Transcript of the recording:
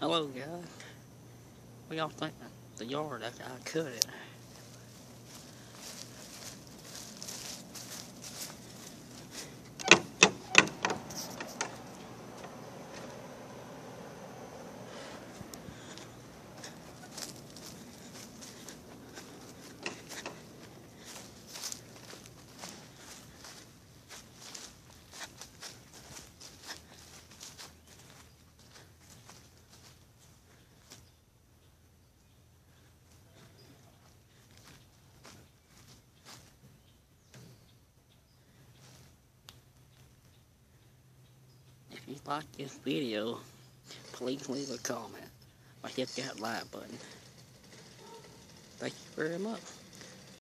Hello, guys. What y'all think of the yard after I cut it? If you like this video, please leave a comment or hit that like button. Thank you very much.